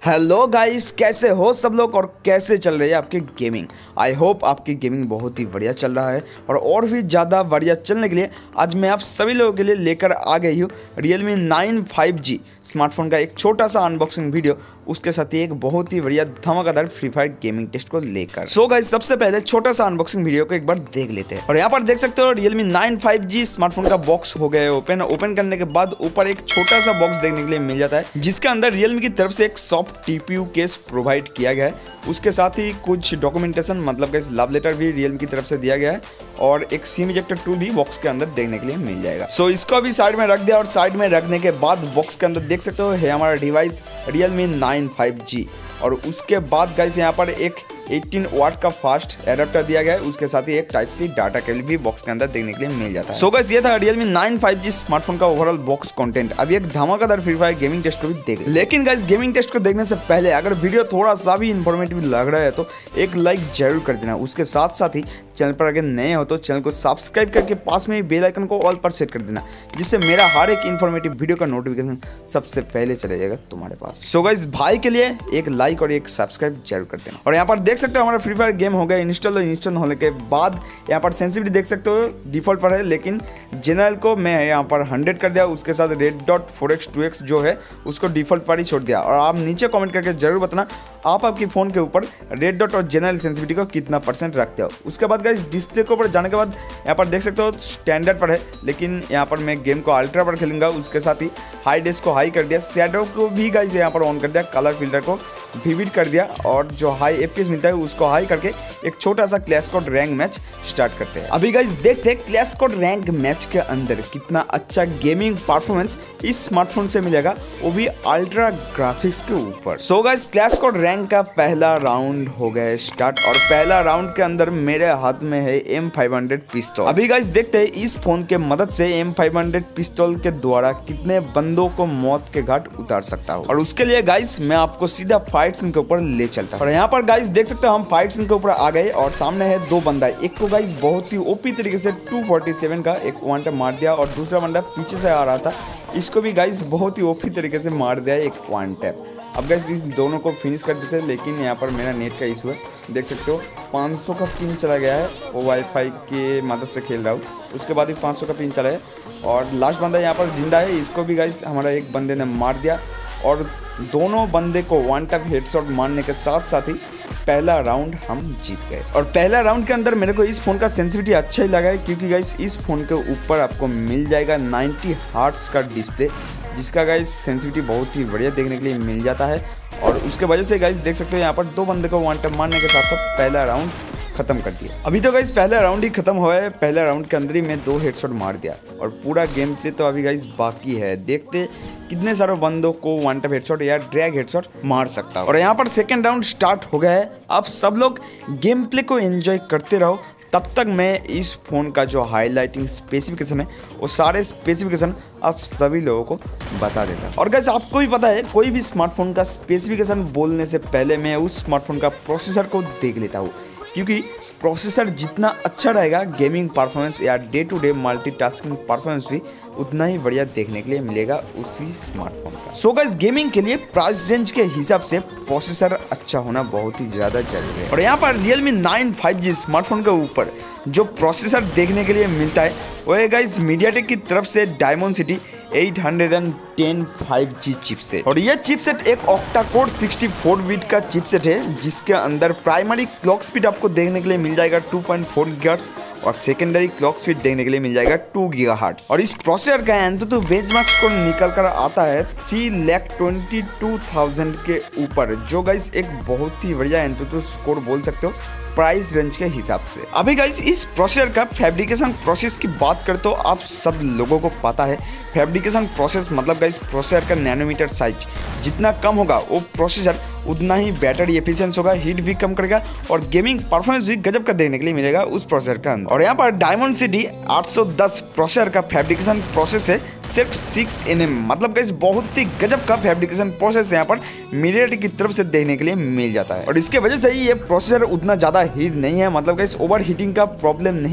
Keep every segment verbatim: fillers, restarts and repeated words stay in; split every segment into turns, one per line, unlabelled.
Hello guys, कैसे हो सब लोग और कैसे चल रही है आपकी गेमिंग। आई होप आपकी गेमिंग बहुत ही बढ़िया चल रहा है और और भी ज़्यादा बढ़िया चलने के लिए आज मैं आप सभी लोगों के लिए लेकर आ गई हूँ Realme nine five G smartphone का एक छोटा सा अनबॉक्सिंग वीडियो, उसके साथ ही एक बहुत ही बढ़िया धमाकेदार फ्री फायर गेमिंग टेस्ट को लेकर। सो गाइस, सबसे पहले छोटा सा अनबॉक्सिंग वीडियो को एक बार देख लेते हैं। और यहाँ पर देख सकते हो Realme nine five G smartphone का बॉक्स हो गया ओपन। ओपन करने के बाद ऊपर एक छोटा सा बॉक्स देखने के लिए मिल जाता है, जिसके अंदर Realme की तरफ से एक सॉफ्ट टीपीयू केस प्रोवाइड किया गया है। उसके साथ ही कुछ डॉक्यूमेंटेशन मतलब गाइस लव लेटर भी Realme की तरफ से दिया गया है और एक सिम इजेक्टर टूल भी बॉक्स के अंदर देखने के लिए मिल जाएगा। सो so, इसको भी साइड में रख दिया और साइड में रखने के बाद बॉक्स के अंदर देख सकते हो है हमारा device Realme nine five G. और उसके बाद गाइस यहाँ पर एक अठारह वाट का फास्ट एडाप्टर दिया गया है, उसके साथ ही एक टाइप सी डाटा केबल भी बॉक्स के अंदर देखने के लिए मिल जाता है। सो गाइस, ये था Realme nine five G smartphone का ओवरऑल बॉक्स कंटेंट। अभी एक धमाकेदार फ्री फायर गेमिंग टेस्ट को भी देख। लेकिन गाइस, गेमिंग टेस्ट को देखने से पहले अगर वीडियो थोड़ा सा भी इंफॉर्मेटिव लग रहा है तो एक लाइक जरूर कर देना। उसके साथ साथ ही चैनल पर अगर नए हो तो चैनल को सब्सक्राइब करके पास में ही बेल आइकन को ऑल पर सेट कर देना, जिससे मेरा हर एक इन्फॉर्मेटिव वीडियो का नोटिफिकेशन सबसे पहले चले जाएगा तुम्हारे पास। सो गाइस, भाई के लिए एक लाइक और एक सब्सक्राइब जरूर कर देना। और यहाँ पर देख सकते हो हमारा फ्री फायर गेम हो गया इंस्टॉल। इंस्टॉल होने के बाद यहाँ पर सेंसिटिविटी देख सकते हो डिफॉल्ट पर है, लेकिन जनरल को मैं यहाँ पर हंड्रेड कर दिया। उसके साथ red dot four X two X जो है उसको डिफॉल्ट पर ही छोड़ दिया। और आप नीचे कमेंट करके जरूर बताना आप आपकी फोन के ऊपर रेड डॉट और जनरल सेंसिटिविटी को कितना परसेंट रखते हो। उसके बाद गाइस, डिस्प्ले के ऊपर जाने के बाद यहाँ पर देख सकते हो स्टैंडर्ड पर है, लेकिन यहाँ पर मैं गेम को अल्ट्रा पर खेलूंगा। उसके साथ ही हाई डेस को हाई कर दिया, शैडो को भी गाइस यहाँ पर ऑन कर दिया, कलर फिल्टर को विविड कर दिया और जो हाई एफपीएस मिलता है उसको हाई करके एक छोटा सा clash squad rank match start करते हैं। अभी गाइस देखते हैं क्लैश कोड रैंक मैच के अंदर कितना अच्छा गेमिंग परफॉर्मेंस इस स्मार्टफोन से मिलेगा, वो भी अल्ट्रा ग्राफिक्स के ऊपर। So guys, clash squad rank का पहला राउंड हो गया स्टार्ट और पहला राउंड के अंदर मेरे हाथ में है एम फाइव हंड्रेड पिस्तौल। अभी गाइस देखते हैं इस फोन के मदद से एम फाइव हंड्रेड पिस्तौल के द्वारा कितने बंदों को मौत के घाट उतार सकता हूँ। और उसके लिए गाइस मैं आपको सीधा फाइट सीन के ऊपर ले चलता हूँ। और यहाँ पर गाइस देख सकते हो हम फाइट सीन के ऊपर आ गए और सामने है दो बंदा। एक को गाइस बहुत ही ओपी तरीके से टू फोर्टी सेवन का एक वन टैप मार दिया और दूसरा बंदा पीछे से आ रहा था, इसको भी गाइस बहुत ही ओपी तरीके से मार दिया एक वन टैप। अब गाइस इस दोनों को फिनिश कर देते हैं, लेकिन यहाँ पर मेरा नेट का इशू है। देख सकते हो पाँच सौ का पिन चला गया है, वो वाईफाई के मदद से खेल रहा हूँ। उसके बाद ही पाँच सौ का पिन चला है और लास्ट बंदा यहाँ पर जिंदा है, इसको भी गाइस हमारा एक बंदे ने मार दिया और दोनों बंदे को वन टैप हेडशॉट मारने के साथ साथ ही पहला राउंड हम जीत गए। और पहला राउंड के अंदर मेरे को इस फोन का सेंसिटिविटी अच्छा ही लगा है, क्योंकि गाइस इस फोन के ऊपर आपको मिल जाएगा नाइन्टी हर्ट्ज का डिस्प्ले, जिसका गाइस सेंसिटिविटी बहुत ही बढ़िया देखने के लिए मिल जाता है। और उसके वजह से गाइस देख सकते हो यहाँ पर दो बंदे को वन टैप मारने के साथ साथ पहला राउंड खत्म कर दिया। अभी तो गाइस पहला राउंड ही खत्म हुआ है, पहला राउंड के अंदर ही मैं दो हेडशॉट मार दिया और पूरा गेम प्ले तो अभी गाइस बाकी है। देखते कितने सारे बंदों को वन टैप हेडशॉट या ड्रैग हेडशॉट मार सकता है। और यहाँ पर सेकंड राउंड स्टार्ट हो गया है। अब सब लोग गेम प्ले को एंजॉय करते रहो, तब तक मैं इस फ़ोन का जो हाईलाइटिंग स्पेसिफिकेशन है वो सारे स्पेसिफिकेशन आप सभी लोगों को बता देता हूँ। और गाइस आपको भी पता है कोई भी स्मार्टफोन का स्पेसिफिकेशन बोलने से पहले मैं उस स्मार्टफोन का प्रोसेसर को देख लेता हूँ, क्योंकि प्रोसेसर जितना अच्छा रहेगा गेमिंग परफॉर्मेंस या day to day multitasking performance भी उतना ही बढ़िया देखने के लिए मिलेगा उसी स्मार्टफोन का। सो गाइस, गेमिंग के लिए प्राइस रेंज के हिसाब से प्रोसेसर अच्छा होना बहुत ही ज़्यादा जरूरी है। और यहाँ पर Realme nine five G smartphone के ऊपर जो प्रोसेसर देखने के लिए मिलता है वो है गाइस मीडियाटेक की तरफ से Dimensity eight ten five G chipset. और यह चिपसेट एक octa core sixty four bit का चिपसेट है, जिसके अंदर प्राइमरी क्लॉक स्पीड आपको देखने के लिए मिल जाएगा टू पॉइंट फोर गीगाहर्ट्ज और सेकेंडरी क्लॉक स्पीड देखने के लिए मिल जाएगा टू गीगाहर्ट्ज। और इस प्रोसेसर का एंतुतु बेंचमार्क स्कोर निकल कर आता है three lakh twenty two thousand के ऊपर, जो गाइस एक बहुत ही बढ़िया एंतुतु स्कोर बोल सकते हो प्राइस रेंज के हिसाब से। अभी गाइस इस प्रोसेसर का फैब्रिकेशन प्रोसेस की बात करते तो आप सब लोगों को पता है फैब्रिकेशन प्रोसेस मतलब गाइस प्रोसेसर का नैनोमीटर साइज जितना कम होगा वो प्रोसेसर उतना ही बैटरी एफिशिएंस होगा, हीट भी कम करेगा और गेमिंग परफॉर्मेंस भी गजब का देखने के लिए मिलेगा उस प्रोसेसर का अंदर। और यहाँ पर डायमेंसिटी आठ सौ दस प्रोसेसर का फैब्रिकेशन प्रोसेस है सिर्फ सिक्स एन एम, मतलब गाइस बहुत ही गजब का फैब्रिकेशन प्रोसेस यहाँ पर मीडियाटेक की तरफ से देखने के लिए मिल जाता है। और इसके वजह से ही ये प्रोसेसर उतना ज़्यादा हीट नहीं है, मतलब गाइस ओवर हीटिंग का प्रॉब्लम नहीं है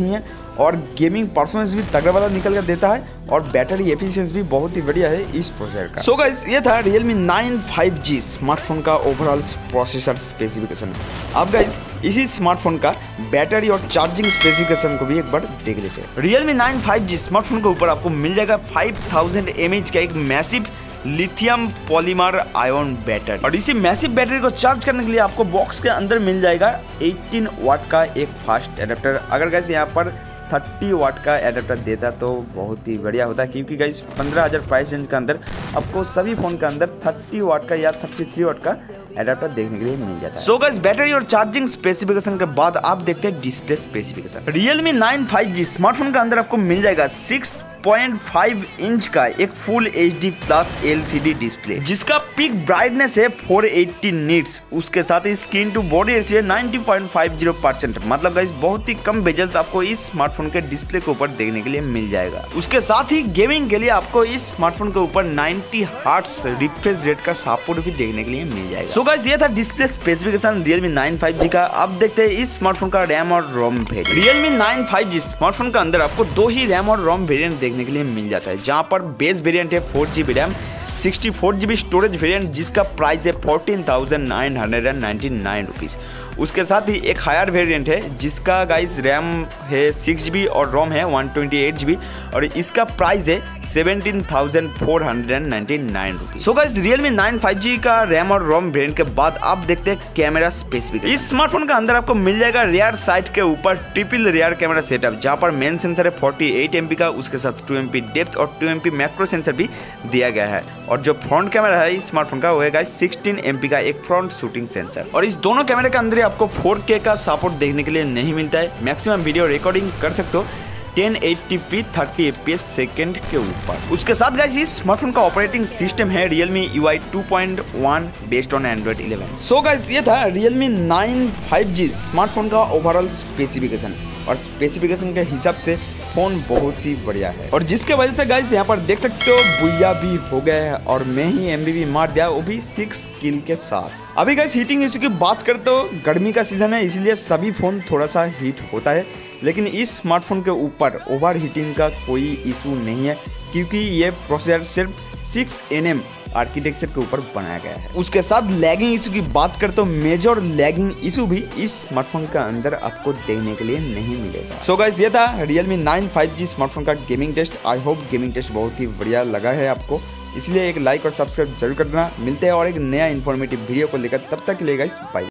और गेमिंग परफॉर्मेंस भी तगड़ा वाला निकल कर देता है और बैटरी एफिशिएंसी भी बहुत ही बढ़िया है इस प्रोसेसर का। सो गाइस ये था Realme nine five G smartphone का ओवरऑल प्रोसेसर स्पेसिफिकेशन। अब गाइस इसी स्मार्टफोन का बैटरी और चार्जिंग स्पेसिफिकेशन को भी एक बार देख लेते हैं। Realme nine five G smartphone के ऊपर आपको मिल जाएगा फाइव थाउजेंड एम एच का एक massive lithium polymer ion battery और इसी मैसिव बैटरी को चार्ज करने के लिए आपको बॉक्स के अंदर मिल जाएगा एटीन वाट का एक फास्ट एडाप्टर। अगर गाइस यहाँ पर थर्टी वाट का एडाप्टर देता तो बहुत ही बढ़िया होता, क्योंकि गाइस पंद्रह हज़ार प्राइस रेंज के अंदर आपको सभी फोन के अंदर थर्टी वाट का या थर्टी थ्री वाट का एडाप्टर देखने के लिए मिल जाता है। सो गाइस बैटरी और चार्जिंग स्पेसिफिकेशन के बाद आप देखते हैं display specification. Realme nine five G smartphone के अंदर आपको मिल जाएगा सिक्स पॉइंट फाइव इंच का एक full H D plus L C D display जिसका पीक ब्राइटनेस है फोर एटी निट्स। उसके साथ ही screen to body ratio ninety point five zero percent, मतलब गाइस बहुत ही कम बेजल्स आपको इस स्मार्टफोन के डिस्प्ले के ऊपर देखने के लिए मिल जाएगा। उसके साथ ही गेमिंग के लिए आपको इस स्मार्टफोन के ऊपर नाइंटी हर्ट्ज रिफ्रेश रेट का सपोर्ट भी देखने के लिए मिल जाएगा। सो गाइस ये था display specification Realme nine five G का। अब देखते हैं इस स्मार्टफोन का रैम और ROM variant. Realme nine five G smartphone के अंदर आपको दो ही रैम और रोम वेरिएंट देखने के लिए मिल जाता है, जहां पर बेस वेरिएंट है four G B RAM, sixty four G B storage variant जिसका प्राइस है fourteen thousand nine hundred ninety nine rupees. उसके साथ ही एक हायर वेरिएंट है जिसका गाइस रैम है सिक्स जी बी और रोम है one twenty eight G B और इसका प्राइस है seventeen thousand four hundred ninety nine rupees. So guys Realme nine five G का रैम और रोम वेरिएंट के बाद आप देखते हैं कैमरा स्पेसिफिकेशन। इस स्मार्टफोन का अंदर आपको मिल जाएगा रियर साइड के ऊपर ट्रिपल रियर कैमरा सेटअप, जहां पर मेन सेंसर है फोर्टी एट एम पी का, उसके साथ टू एम पी डेप्थ और two M P macro sensor भी दिया गया है। और जो फ्रंट कैमरा है इस स्मार्टफोन का वो है सिक्सटीन एम पी का एक फ्रंट शूटिंग सेंसर। और इस दोनों कैमरे के अंदर आपको फोर के का सपोर्ट देखने के लिए नहीं मिलता है, मैक्सिमम वीडियो रिकॉर्डिंग कर सकते हो ten eighty P thirty F P S second के ऊपर। उसके साथ गाइस इस स्मार्टफोन का ऑपरेटिंग सिस्टम है Realme U I two point one based on Android eleven. So guys ये था Realme nine five G smartphone का ओवरऑल स्पेसिफिकेशन और स्पेसिफिकेशन के हिसाब से फोन बहुत ही बढ़िया है और जिसके वजह से गाइस यहाँ पर देख सकते हो बुया भी हो गया है और मैं ही एम बी भी मार दिया, वो भी सिक्स किल के साथ। अभी गाइस हीटिंग इशू की बात करते हो, गर्मी का सीजन है इसलिए सभी फोन थोड़ा सा हीट होता है, लेकिन इस स्मार्टफोन के ऊपर ओवर हीटिंग का कोई इशू नहीं है क्योंकि ये प्रोसेसर सिर्फ सिक्स एन एम आर्किटेक्चर के ऊपर बनाया गया है। उसके साथ लैगिंग इशू की बात करते तो मेजर लैगिंग इशू भी इस स्मार्टफोन के अंदर आपको देखने के लिए नहीं मिलेगा। सो गाइस ये था Realme nine five G smartphone का gaming test. I hope gaming test बहुत ही बढ़िया लगा है आपको, इसलिए एक लाइक और सब्सक्राइब जरूर कर देना। मिलते हैं और एक नया इन्फॉर्मेटिव वीडियो को लेकर, तब तक के लिए गाइस बाय।